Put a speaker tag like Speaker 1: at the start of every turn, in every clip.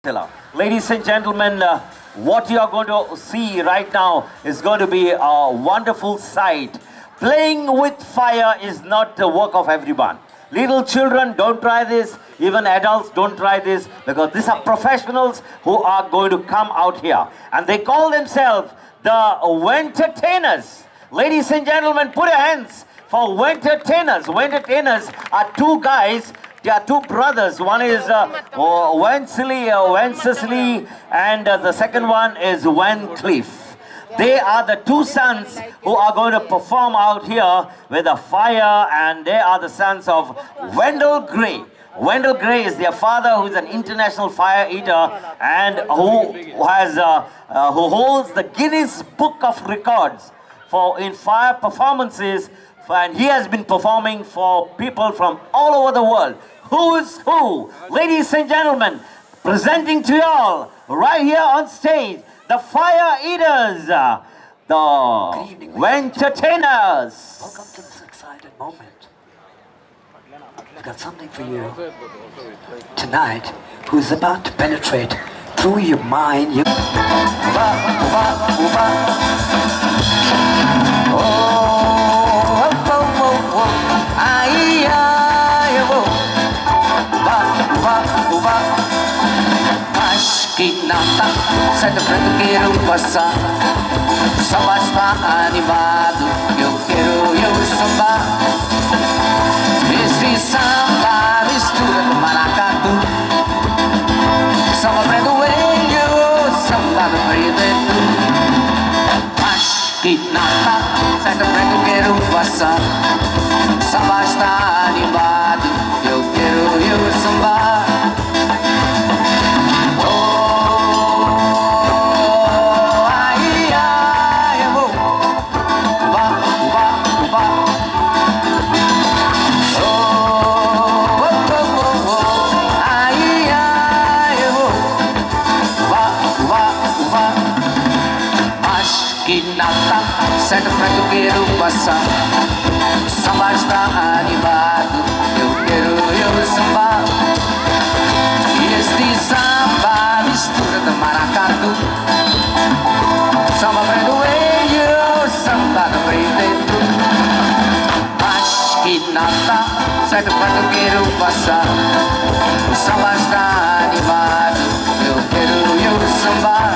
Speaker 1: Ladies and gentlemen, what you are going to see right now is going to be a wonderful sight. Playing with fire is not the work of everyone. Little children, don't try this. Even adults, don't try this, because these are professionals who are going to come out here. And they call themselves the Wentertainers. Ladies and gentlemen, put your hands for Wentertainers. Wentertainers are two guys. They are two brothers. One is Wenceslee, and the second one is Wencliffe. They are the two sons who are going to perform out here with a fire, and they are the sons of Wendell Gray. Wendell Gray is their father, who is an international fire eater and who holds the Guinness Book of Records in fire performances, and he has been performing for people from all over the world. Who is who? Ladies and gentlemen, presenting to you all right here on stage, the Fire Eaters, the Wentertainers.
Speaker 2: Welcome to this exciting moment. I've got something for you tonight, who's about to penetrate through your mind. Nata, certo preto quero passar. Samba está animado, eu sambar. Esse samba mistura com maracatu. Samba preto samba do preto. Mas que nata, certo preto quero passar. Samba está animado, eu sambar. Certo pra que eu quero passar. Samba está animado, eu sambar. E este samba mistura do maracatu. Samba preto, samba do preto. Mas que nada, certo pra que eu quero passar. O samba está animado, eu sambar.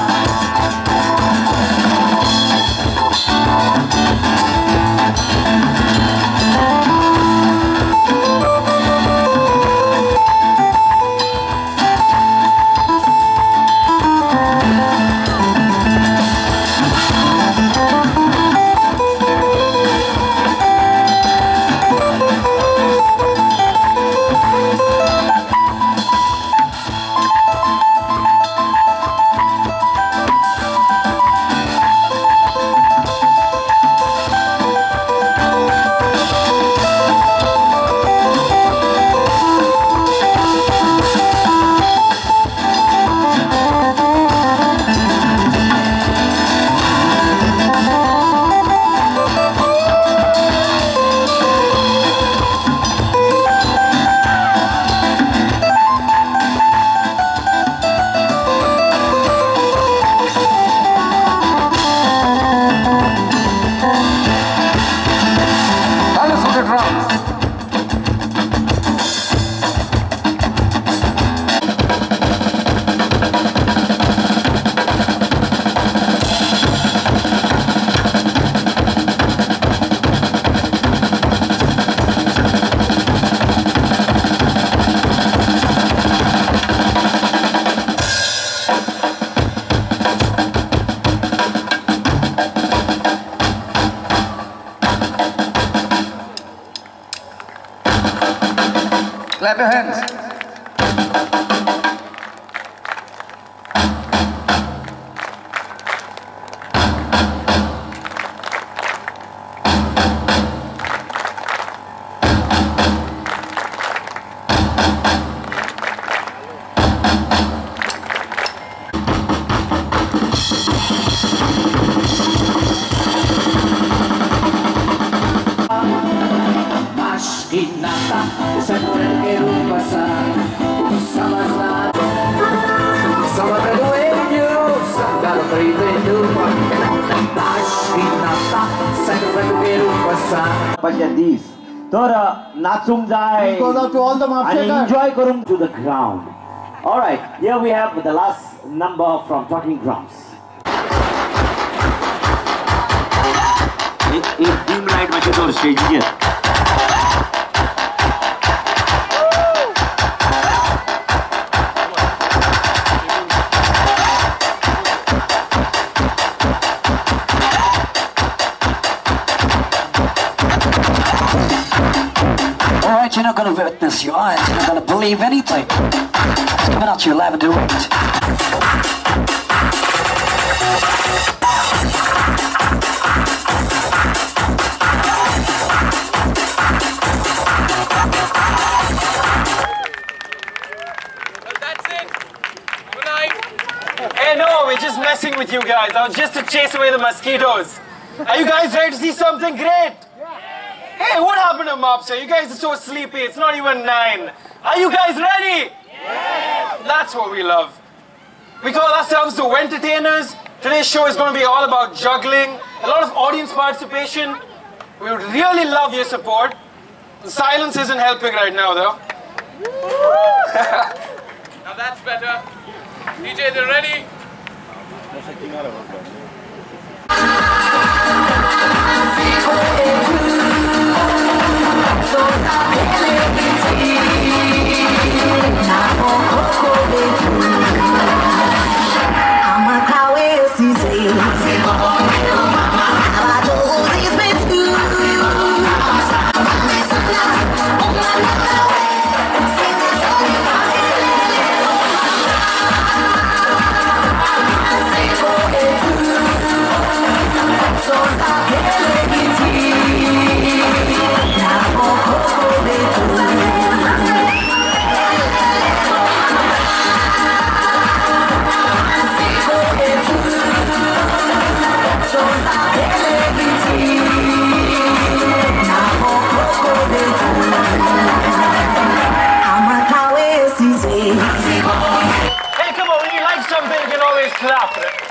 Speaker 2: Clap your hands.
Speaker 1: These. Tora natsum jai.
Speaker 3: Goes out to all the mafia
Speaker 1: And
Speaker 3: guys.
Speaker 1: enjoy karum to the ground. All right, here we have the last number from Talking Drums. एक team light बचे तो stage here.
Speaker 4: Alright, you're not going to witness your eyes, you're not going to believe anything. It's coming out to you live and direct.
Speaker 5: That's it. Good night. Hey, no, we're just messing with you guys. I was just to chase away the mosquitoes. Are you guys ready to see something great? Hey, what happened to Mopsa? You guys are so sleepy. It's not even 9. Are you guys ready? Yes. That's what we love. We call ourselves the Entertainers. Today's show is going to be all about juggling, a lot of audience participation. We would really love your support. The silence isn't helping right now, though. Now that's better. DJs are ready. Hey, come on, when you like something, you can always clap.